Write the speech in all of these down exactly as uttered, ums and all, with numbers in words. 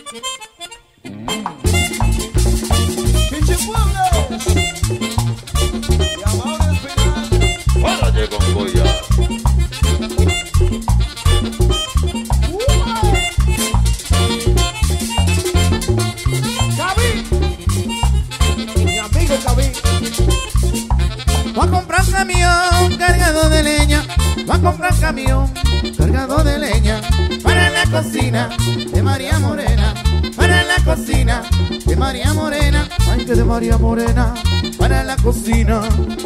Va a comprar un camión cargado de leña, va a comprar un camión cargado de leña para la cocina de María Morena, para la cocina de María Morena, ay que de María Morena, para la cocina.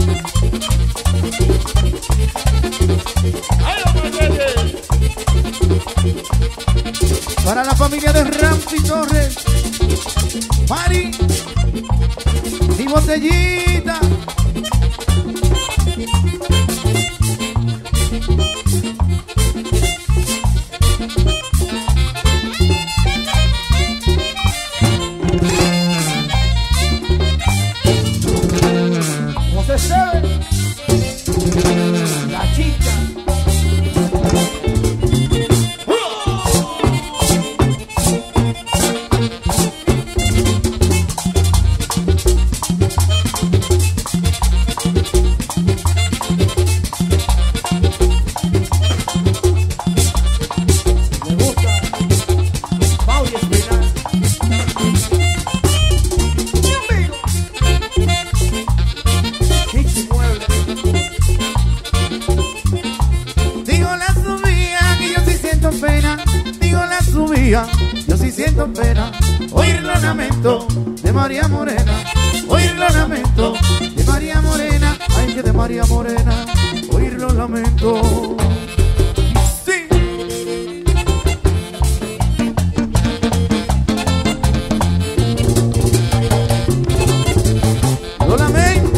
Para la familia de Ramsey Torres, Mari y Botellita. ¿Cómo se sabe? La chica. Yo sí siento pena, oír los lamentos de María Morena, oír los lamentos de María Morena, ay que de María Morena, oír los lamentos. Sí. Lo lamento.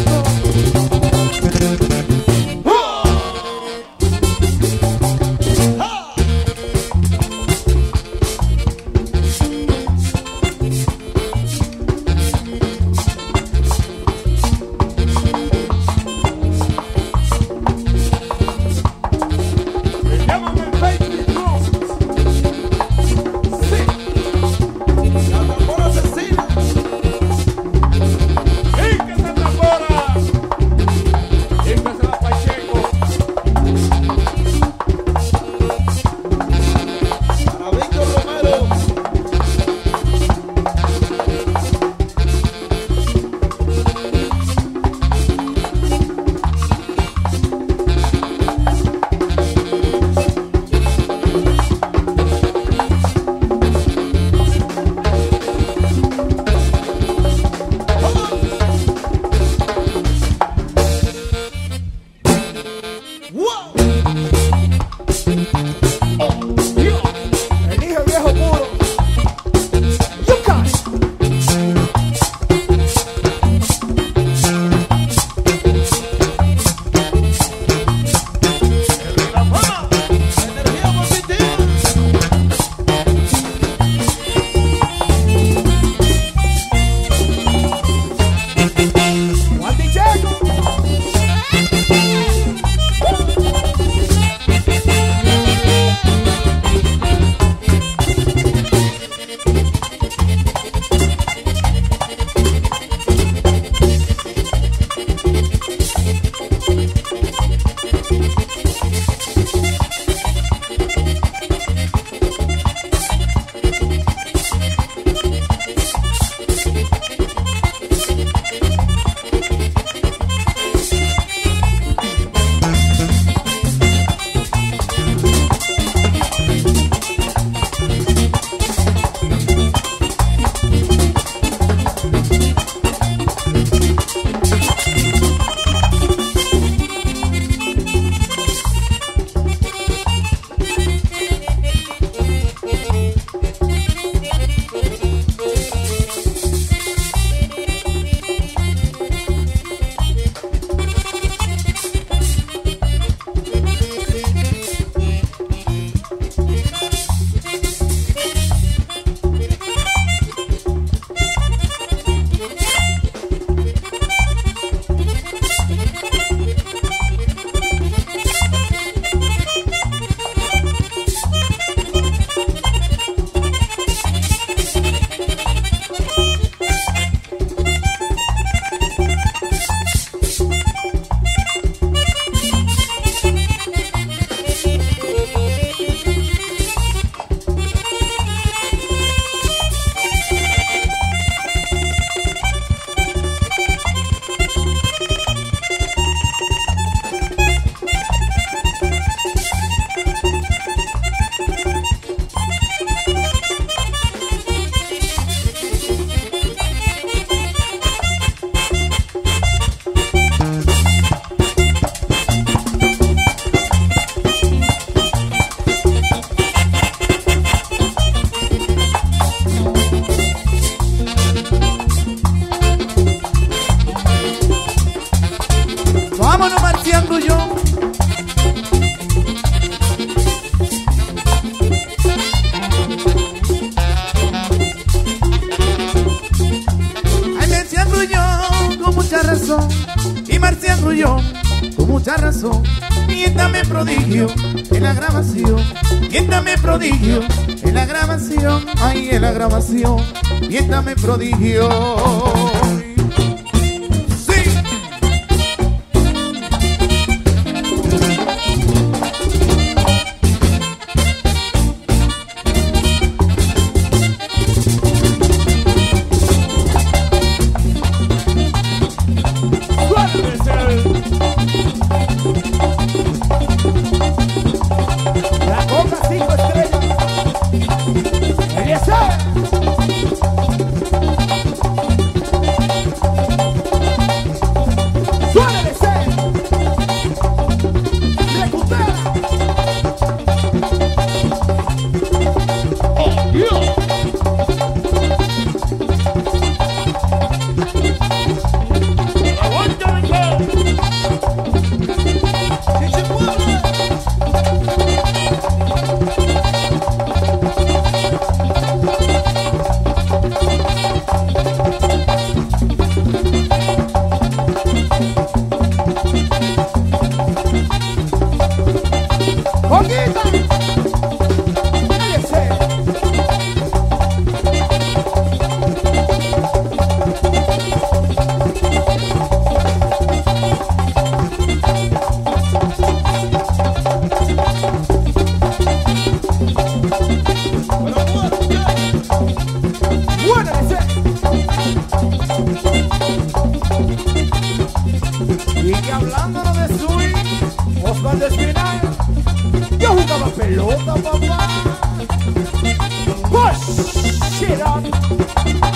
mucha razón. Miéntame prodigio en la grabación. Miéntame prodigio en la grabación. Ay, en la grabación. Miéntame prodigio. Y que hablándonos de swing, Osvaldo Espinal, yo jugaba pelota, papá. Push it up.